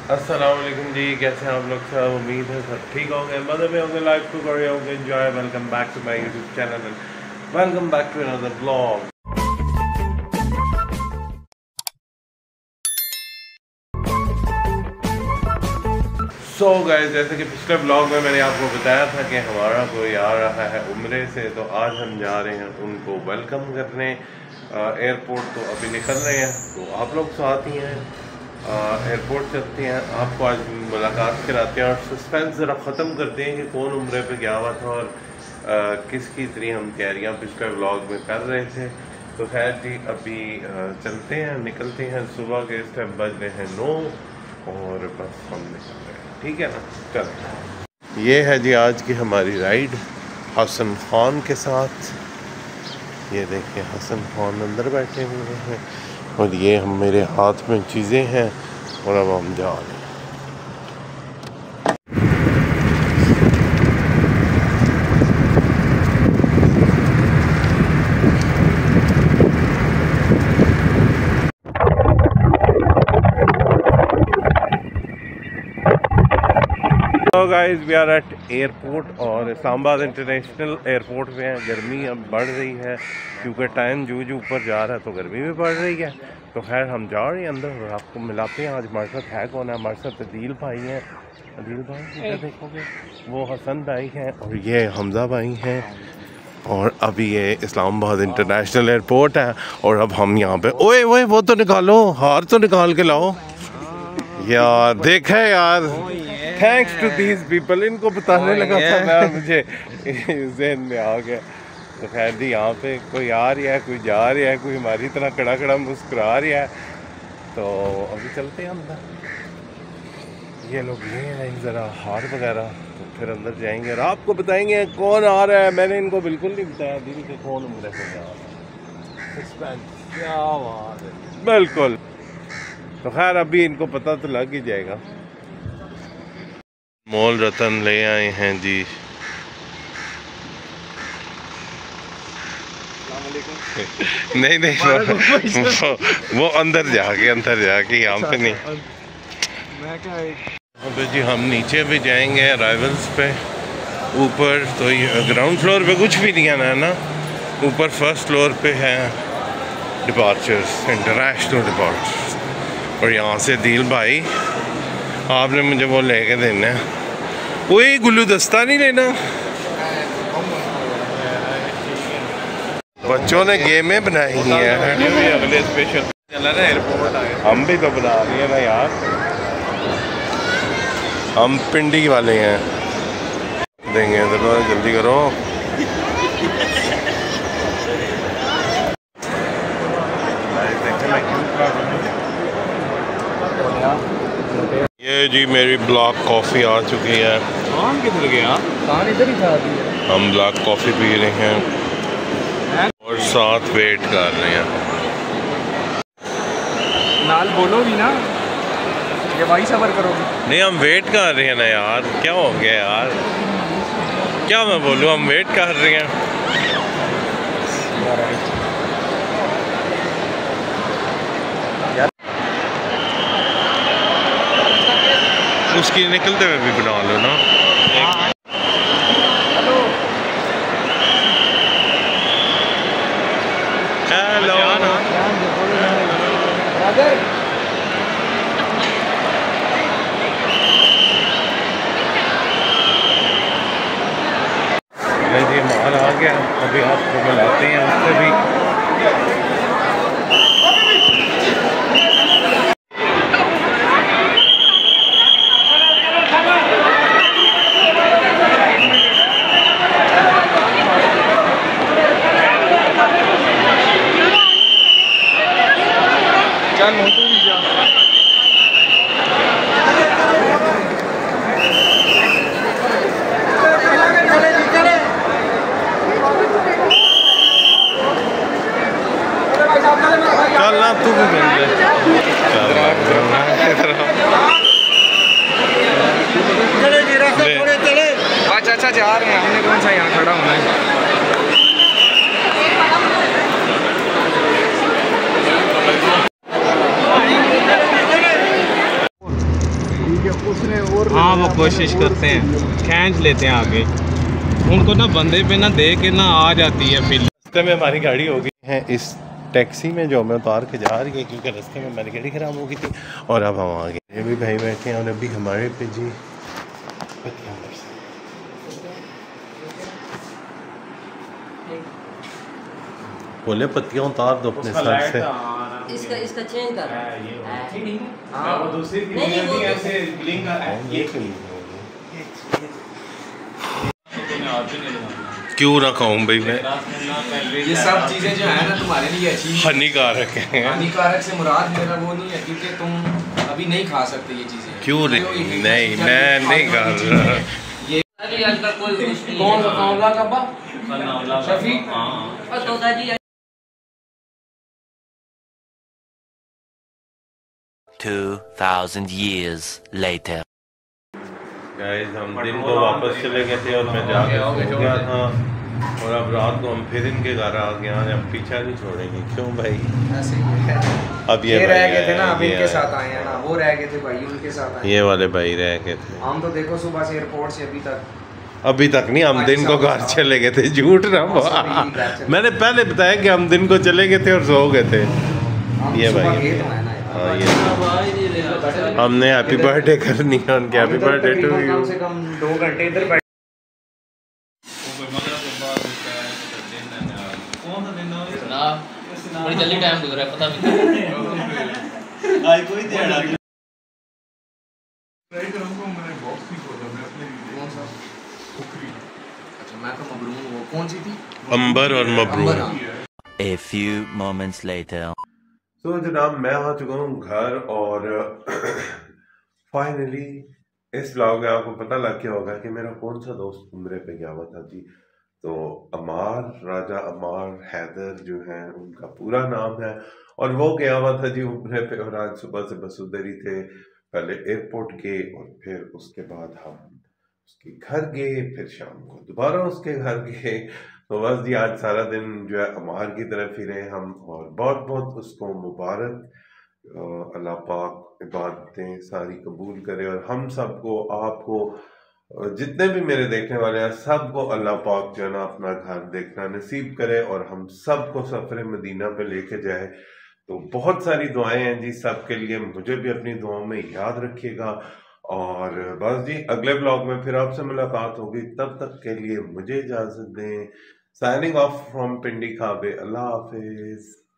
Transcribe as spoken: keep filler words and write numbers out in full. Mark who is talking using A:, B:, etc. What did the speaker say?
A: अस्सलाम वालेकुम जी, कैसे हैं आप लोग सब। उम्मीद है सब ठीक होंगे, मज़े में होंगे, लाइफ को कर रहे होंगे enjoy. Welcome back to my YouTube channel and welcome back to another blog. So guys, जैसे कि पिछले ब्लॉग में मैंने आपको बताया था कि हमारा कोई आ रहा है उम्रे से, तो आज हम जा रहे हैं उनको वेलकम करने। एयरपोर्ट तो अभी निकल रहे हैं, तो आप लोग साथ ही हैं। एयरपोर्ट चलते हैं, आपको आज मुलाकात कराते हैं और सस्पेंस ज़रा ख़त्म करते हैं कि कौन उम्रे पे गया हुआ था और आ, किसकी इतनी हम तैयारियाँ पिछले व्लॉग में कर रहे थे। तो खैर जी, अभी आ, चलते हैं, निकलते हैं। सुबह के इस टाइम बज रहे हैं नौ और बस हम निकल रहे हैं, ठीक है ना। चलते। ये है जी आज की हमारी राइड हसन खान के साथ। ये देखिए हसन खान अंदर बैठे हुए हैं और ये हम मेरे हाथ में चीज़ें हैं और अब हम जा रहे हैं। तो guys, we are at airport और इस्लामाबाद इंटरनेशनल एयरपोर्ट पे हैं। गर्मी अब बढ़ रही है क्योंकि टाइम जो जो ऊपर जा रहा है तो गर्मी भी बढ़ रही है। तो खैर हम जा रहे हैं अंदर और आपको मिलाते हैं। आज हमारे साथ है कौन है? हमारे साथ अदील भाई हैं। अदील भाई इधर देखोगे, वो हसन भाई हैं और ये हमज़ा भाई हैं। और अभी ये इस्लामाबाद इंटरनेशनल एयरपोर्ट है और अब हम यहाँ पे। ओए ओए, वो तो निकालो, हार तो निकाल के लाओ यार। देखा यार, थैंक्स टू दीज पीपल। इनको बताने लगा था मैं, मुझे ज़हन में आ गया। तो खैर जी, यहाँ पे कोई आ रहा है, कोई जा रहा है, कोई हमारी तरह कड़ा कड़ा मुस्कुरा रहा है। तो अभी चलते हैं अंदर। ये लोग ये हैं ज़रा हार वगैरह, तो फिर अंदर जाएंगे और आपको बताएंगे कौन आ रहा है। मैंने इनको बिल्कुल नहीं बताया दिल के कौन उम्र से जा रहा है। क्या बात है, बिल्कुल। तो खैर अभी इनको पता तो लग ही जाएगा। मॉल रतन ले आए हैं जी। नहीं नहीं, वो, वो, वो अंदर जाके अंदर जाके यहाँ पे नहीं। अबे जी, हम नीचे भी जाएंगे अराइवल्स पे ऊपर। तो ये ग्राउंड फ्लोर पे कुछ भी नहीं है ना ना ऊपर फर्स्ट फ्लोर पे है डिपार्चर्स, इंटरनेशनल डिपार्चर्स। और यहाँ से दिल भाई, आपने मुझे वो लेके देना है। वही गुल्लू दस्ता नहीं लेना। बच्चों ने गेमें बनाई हैं। अगले स्पेशल एयरपोर्ट हम भी तो बना रहे हैं ना यार। हम पिंडी वाले हैं। देंगे तो जल्दी करो। ये जी मेरी ब्लैक कॉफ़ी आ चुकी है। कान किधर गया? कान इधर ही था। हम ब्लैक कॉफ़ी पी रहे हैं और साथ वेट कर रहे हैं।
B: नाल बोलोगी ना, ये वही सबर करोगी?
A: नहीं, हम वेट कर रहे हैं ना यार। क्या हो गया यार, क्या मैं बोलूँ, हम वेट कर रहे हैं। उसकी निकलते हुए भी बना लो ना। हेलो, जी माल आ गया। अभी आपको मिलाते हैं उससे भी।
B: चल रहे हैं और
C: हाँ वो कोशिश करते हैं, खींच लेते हैं आगे उनको ना, बंदे पे ना दे के ना आ जाती है फील।
A: रास्ते में हमारी गाड़ी हो गई है इस टैक्सी में जो हमें उतार के जा रही है, क्योंकि रास्ते में हमारी गाड़ी ख़राब हो गई थी और अब हम आ गए। ये भी भाई बैठे हैं और अभी हमारे पे जी बोले पत्तियाँ उतार दो अपने सर से।
D: इसका इसका चेंज कर
C: हाँ वो दूसरी ऐसे ब्लिंक कर रहा है। ये
A: क्यों ना खाऊं भाई मैं,
B: ये सब चीजें जो है ना तुम्हारे लिए अच्छी
A: हानिकारक है।
B: हानिकारक से मुराद मेरा वो नहीं है, क्योंकि तुम अभी नहीं खा सकते ये चीजें।
A: क्यों नहीं? नहीं मैं नहीं खा रहा।
B: ये कौन सा कौला का बा शफी
D: और तोता जी
E: Two thousand years later.
A: Guys हम दिन को वापस चले गए थे और मैं जाके सो गया था और अब रात को हम फिर इनके घर आ गए हैं। अब पीछा नहीं छोड़ेंगे। क्यों भाई?
B: ऐसे ही है।
A: अब ये
B: ये रह गए थे ना,
A: भाई
B: अब
A: आए,
B: इनके
A: ये
B: साथ आए हैं ना, वो रह गए थे भाई उनके साथ आए।
A: ये वाले भाई रह गए थे।
B: हम तो देखो सुबह से एयरपोर्ट से अभी तक
A: अभी तक नहीं, हम दिन को घर चले गए थे। झूठ ना मैंने पहले बताया कि हम दिन को चले गए थे और सो गए थे। ये भाई हाँ ये हमने हैप्पी बर्थडे करनी है उनके। Happy birthday to you.
B: कम से कम दो घंटे इधर बैठ
D: बड़ी जल्दी टाइम गुजरा है, पता भी
A: आज कोई दिहाड़ा नहीं।
B: अच्छा मैं तो मबरूम, वो कौन सी थी?
A: अंबर और मबरूम।
E: A few moments later.
A: तो so, जनाब मैं आ चुका हूँ घर और फाइनली इस व्लॉग में आपको पता लग गया होगा कि मेरा कौन सा दोस्त उम्रे पे गया हुआ था जी। तो अमार, राजा अमार हैदर जो है उनका पूरा नाम है, और वो गया हुआ था जी उम्रे पे। और आज सुबह से बस उधर ही थे, पहले एयरपोर्ट गए और फिर उसके बाद हम उसके घर गए, फिर शाम को दोबारा उसके घर गए। तो बस जी आज सारा दिन जो है अमार की तरफ ही रहे हम, और बहुत बहुत उसको मुबारक। अल्लाह पाक इबादतें सारी कबूल करे और हम सबको, आपको, जितने भी मेरे देखने वाले हैं सबको अल्लाह पाक जो है ना अपना घर देखना नसीब करे और हम सबको सफर मदीना पे लेके जाए। तो बहुत सारी दुआएं हैं जी सबके लिए, मुझे भी अपनी दुआओं में याद रखिएगा। और बस जी अगले ब्लॉग में फिर आपसे मुलाकात होगी, तब तक के लिए मुझे इजाजत दें। साइनिंग ऑफ फ्रॉम पिंडी खाबे। अल्लाह हाफिज।